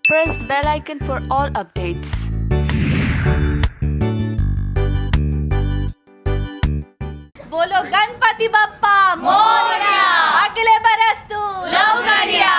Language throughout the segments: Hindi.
press the bell icon for all updates. बोलो गणपति बाप्पा मोरया, अगले बरस तू लवकरिया।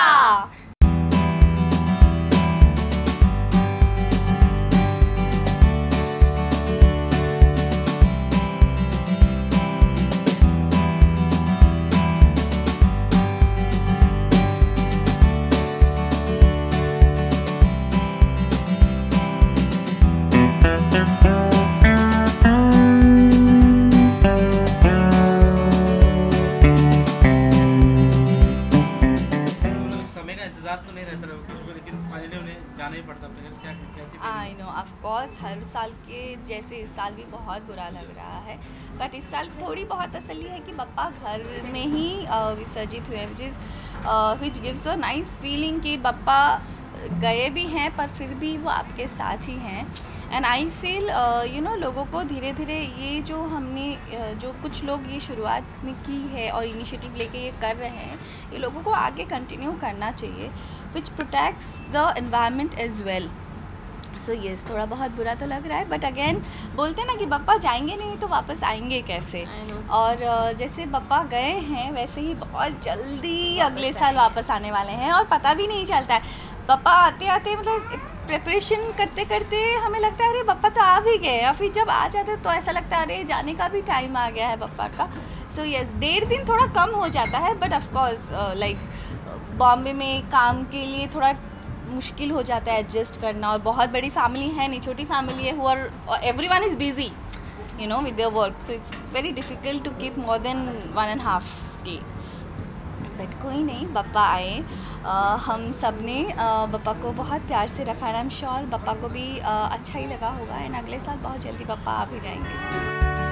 तो नहीं रहता कुछ भी, लेकिन फाइनली उन्हें जाना ही पड़ता है। क्या कैसी आई नो ऑफ कोर्स हर साल के जैसे इस साल भी बहुत बुरा लग रहा है, बट इस साल थोड़ी बहुत तसल्ली है कि पप्पा घर में ही विसर्जित हुए, which gives a nice feeling कि पप्पा गए भी हैं पर फिर भी वो आपके साथ ही हैं। एंड आई फील लोगों को धीरे धीरे ये जो हमने जो कुछ लोग ये शुरुआत की है और इनिशिएटिव लेके ये कर रहे हैं, ये लोगों को आगे कंटिन्यू करना चाहिए, which protects the environment as well. So yes, थोड़ा बहुत बुरा तो लग रहा है, बट अगेन बोलते हैं ना कि पप्पा जाएंगे नहीं तो वापस आएंगे कैसे। और जैसे पप्पा गए हैं वैसे ही बहुत जल्दी अगले साल वापस आने वाले हैं और पता भी नहीं चलता है। पप्पा आते आते मतलब प्रिपरेशन करते करते हमें लगता है अरे पप्पा तो आ भी गए, और फिर जब आ जाते तो ऐसा लगता है अरे जाने का भी टाइम आ गया है पप्पा का। सो यस, 1.5 दिन थोड़ा कम हो जाता है, बट ऑफकोर्स लाइक बॉम्बे में काम के लिए थोड़ा मुश्किल हो जाता है एडजस्ट करना, और बहुत बड़ी फैमिली है नहीं, छोटी फैमिली है, everyone is busy with their work, so it's very difficult to keep more than 1.5 day. But कोई नहीं, पप्पा आए, हम सब ने पप्पा को बहुत प्यार से रखा, आई एम श्योर पप्पा को भी अच्छा ही लगा होगा, एंड अगले साल बहुत जल्दी पप्पा आ भी जाएंगे।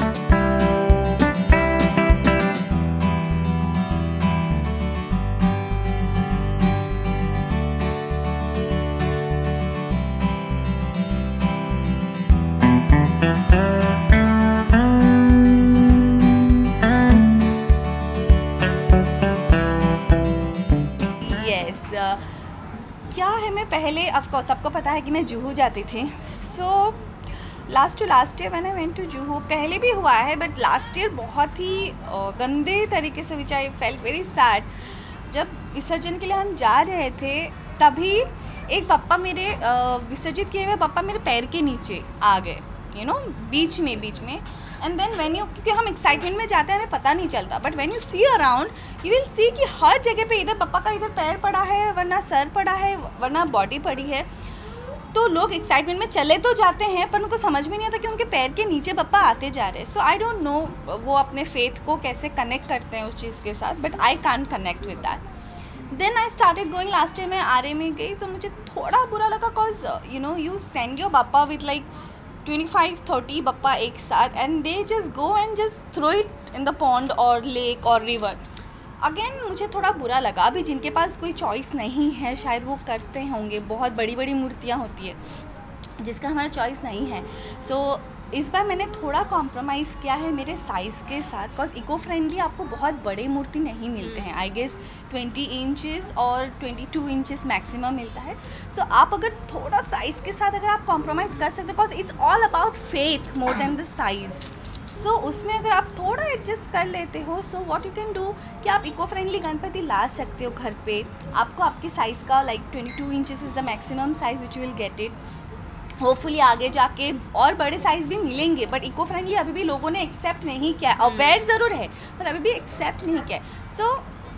क्या है, मैं पहले ऑफकोर्स सबको पता है कि मैं जुहू जाती थी। सो लास्ट ईयर मैंने वेंट टू जुहू, पहले भी हुआ है बट लास्ट ईयर बहुत ही गंदे तरीके से, which I felt very sad. जब विसर्जन के लिए हम जा रहे थे तभी एक पप्पा मेरे विसर्जित किए हुए पप्पा मेरे पैर के नीचे आ गए, बीच में। एंड देन व्हेन यू, क्योंकि हम एक्साइटमेंट में जाते हैं हमें पता नहीं चलता, but when you see around you will see कि हर जगह पे इधर पप्पा का इधर पैर पड़ा है, वरना सर पड़ा है, वरना बॉडी पड़ी है। तो लोग एक्साइटमेंट में चले तो जाते हैं पर उनको समझ में नहीं आता कि उनके पैर के नीचे पप्पा आते जा रहे हैं। सो आई डोंट नो वो अपने फेथ को कैसे कनेक्ट करते हैं उस चीज़ के साथ, but I can't connect with that. Then I started going, last year मैं आरे में गई, सो मुझे थोड़ा बुरा लगा, कॉज यू सेंड योर पप्पा विथ लाइक 25-30 पप्पा एक साथ, and they just go and just throw it in the pond और लेक और रिवर। अगेन मुझे थोड़ा बुरा लगा, अभी जिनके पास कोई चॉइस नहीं है शायद वो करते होंगे, बहुत बड़ी बड़ी मूर्तियाँ होती है जिसका हमारा चॉइस नहीं है। सो इस बार मैंने थोड़ा कॉम्प्रोमाइज़ किया है मेरे साइज़ के साथ, बिकॉज इको फ्रेंडली आपको बहुत बड़े मूर्ति नहीं मिलते हैं, आई गेस 20 इंचेस और 22 इंचेस मैक्सिमम मिलता है। सो आप अगर थोड़ा साइज़ के साथ अगर आप कॉम्प्रोमाइज़ कर सकते हो, because it's all about faith more than the size. So उसमें अगर आप थोड़ा एडजस्ट कर लेते हो, so what you can do कि आप इको फ्रेंडली गणपति ला सकते हो घर पे। आपको आपके साइज़ का like 22 inches is the maximum size which you will get it. Hopefully आगे जाके और बड़े साइज़ भी मिलेंगे, बट इको फ्रेंडली अभी भी लोगों ने एक्सेप्ट नहीं किया, अवेयर ज़रूर है पर अभी भी एक्सेप्ट नहीं किया। सो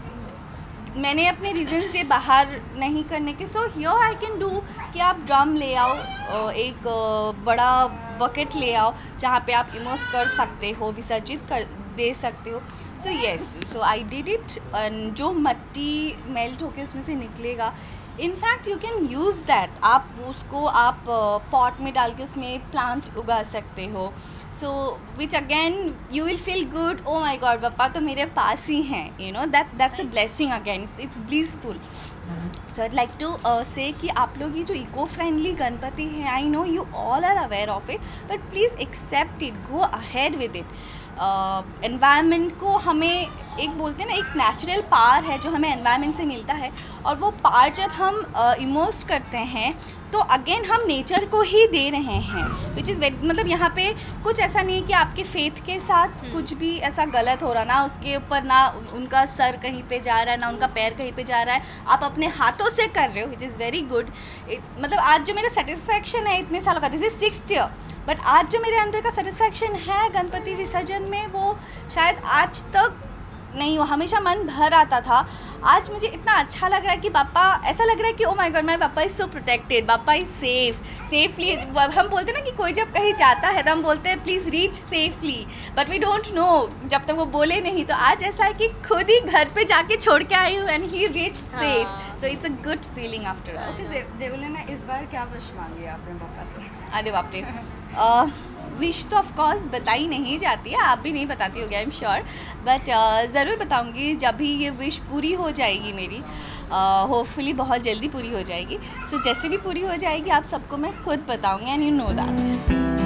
मैंने अपने रीजंस दिए बाहर नहीं करने के। So here I can do कि आप ड्रम ले आओ, एक बड़ा बकेट ले आओ जहाँ पे आप इमर्स कर सकते हो, विसर्जित कर दे सकते हो। So yes, so I did it, जो मट्टी मेल्ट होके उसमें से निकलेगा, in fact you can use that, आप उसको आप पॉट में डाल के उसमें प्लांट उगा सकते हो। So which again you will feel good, oh my god पप्पा तो मेरे पास ही हैं, that's a blessing again, it's blissful. So I'd like to say कि आप लोग ये जो इको फ्रेंडली गणपति हैं, I know you all are aware of it, but please accept it, go ahead with it. Environment को हमें एक बोलते हैं ना, एक नेचुरल पावर है जो हमें एनवायरनमेंट से मिलता है, और वो पावर जब हम इमोस्ट करते हैं तो अगेन हम नेचर को ही दे रहे हैं, विच इज़ वेरी, मतलब यहाँ पे कुछ ऐसा नहीं है कि आपके फेथ के साथ कुछ भी ऐसा गलत हो रहा, ना उसके ऊपर ना उनका सर कहीं पे जा रहा है, ना उनका पैर कहीं पे जा रहा है, आप अपने हाथों से कर रहे हो, विच इज़ वेरी गुड। मतलब आज जो मेरा सेटिस्फैक्शन है इतने सालों का, this is 6th year, but आज जो मेरे अंदर का सेटिस्फैक्शन है गणपति विसर्जन में, वो शायद आज तक नहीं, वो हमेशा मन भर आता था। आज मुझे इतना अच्छा लग रहा है कि पापा, ऐसा लग रहा है कि oh my god, my papa is so protected, papa is safely. हम बोलते हैं ना कि कोई जब कहीं जाता है तो हम बोलते हैं please reach safely, but we don't know जब तक वो बोले नहीं। तो आज ऐसा है कि खुद ही घर पे जाके छोड़ के आई हूँ and he reach safe, so it's a good feeling after all. Okay देवुला ने इस बार क्या विश मांगी आपने पापा से? अरे बाप रे, विश तो ऑफकोर्स बताई नहीं जाती है, आप भी नहीं बताती होगी आई एम श्योर, बट ज़रूर बताऊंगी जब भी ये विश पूरी हो जाएगी मेरी, होपफुली बहुत जल्दी पूरी हो जाएगी। सो जैसे भी पूरी हो जाएगी आप सबको मैं खुद बताऊंगी, एंड यू नो दैट।